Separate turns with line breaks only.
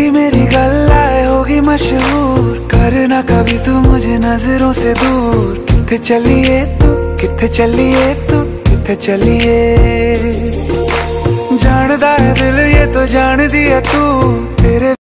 तेरी मेरी गल्लाए होगी मशहूर, करना कभी तू मुझे नजरों से दूर। किथे चलिए तू, किथे चलिए तू, किथे चलिए। जानदा है दिल ये तो जान दिया तू, तेरे